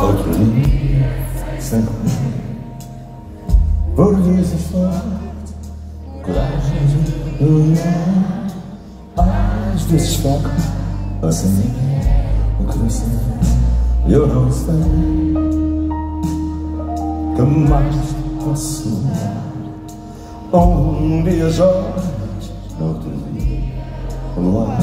Outro dia, sem comer, por vezes forte, coragem de olhar, às vezes fraco, assim, o coração. Eu não sei que mais posso dar. Um dia jorge, no outro dia luar,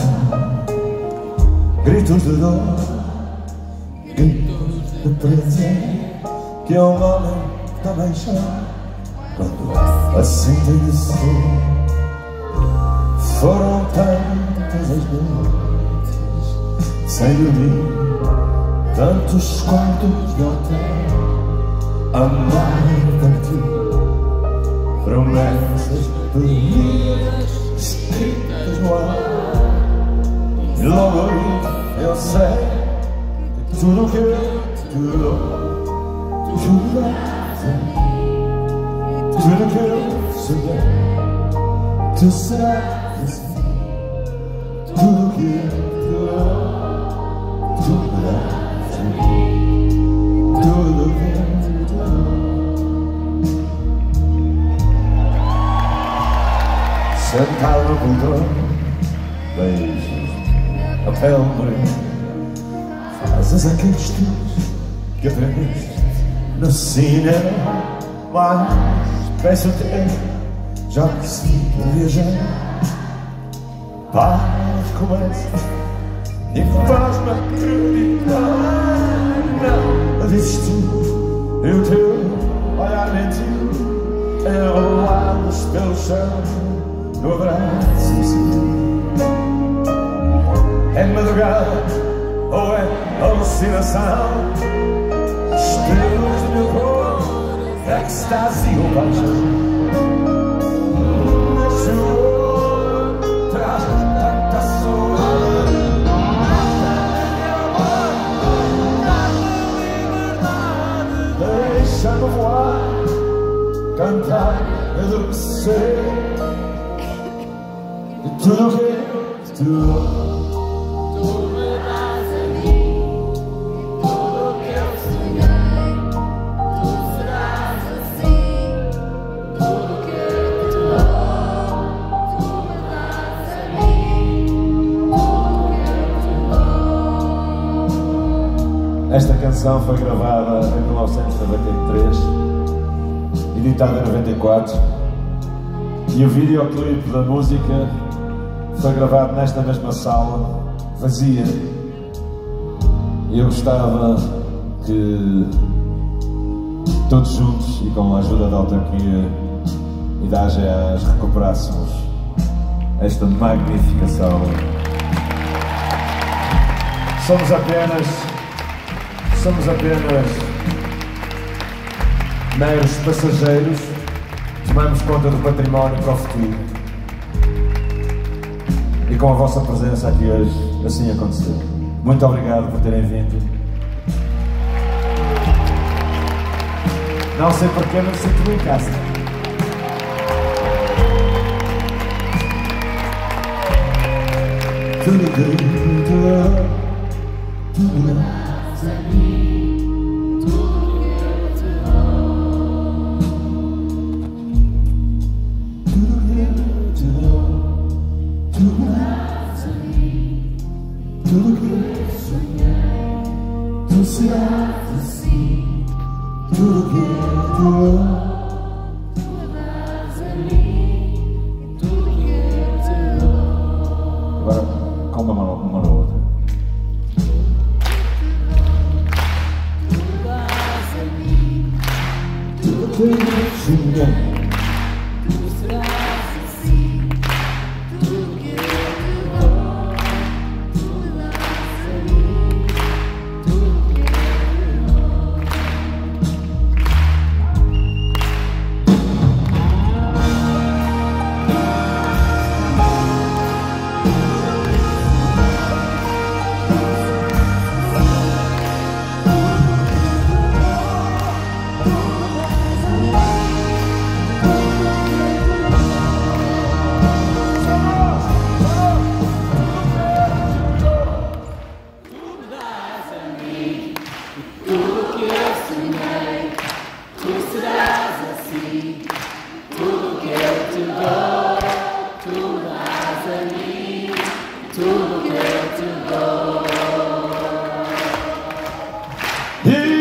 gritos de dor, gritos de prazer, que um homem também chora quando assim tem de ser. Foram tantas as noites sem dormir, tantos quartos de hotel, amar partir, promessas perdidas escritas no ar. E logo aí eu sei que tudo o que eu te dou, tu darás a mim. Tudo que eu souber, tu serás assim. Tudo que eu te dou, tu darás a mim. Tudo que eu te dou. Sentado no corredor, beijos a pele morena, fazes aqueles gestos que aprendeste no cinema. Mas peço-te, já que sei viajar, paz começa e faz-me acreditar. Não desistir, e o teu olhar mentiu, enrolados pelo chão, no abraço assim. É madrugada ou é alucinação? Estrelas do meu corpo, ecstasy ou paixão. Nesse olho traz tanta solidão. Deixa-me voar, cantar, adormecer. E tudo que te dou, esta canção foi gravada em 1993, editada em 94, e o videoclipe da música foi gravado nesta mesma sala, vazia. E eu gostava que todos juntos e com a ajuda da autarquia e da AGEAS recuperássemos esta magnífica sala. Somos apenas meros passageiros, tomamos conta do património para o futuro. E com a vossa presença aqui hoje, assim aconteceu. Muito obrigado por terem vindo. Não sei porque, mas sinto-me em casa. Tudo que tudo dás a mim, tudo que eu te dou, tudo que eu te dou, tudo dás a mim, tudo que eu sonhei, tu serás assim, tudo que eu te dou, tudo dás a mim, tudo que eu te dou. Agora, com uma na outra. Tudo que eu sonhei, tu serás assim, tudo que eu te dou, tudo dás a mim, tudo que eu te dou. Senhor, tu serás assim. Tudo que eu te dou, tu dás a mim. Tudo que eu te dou.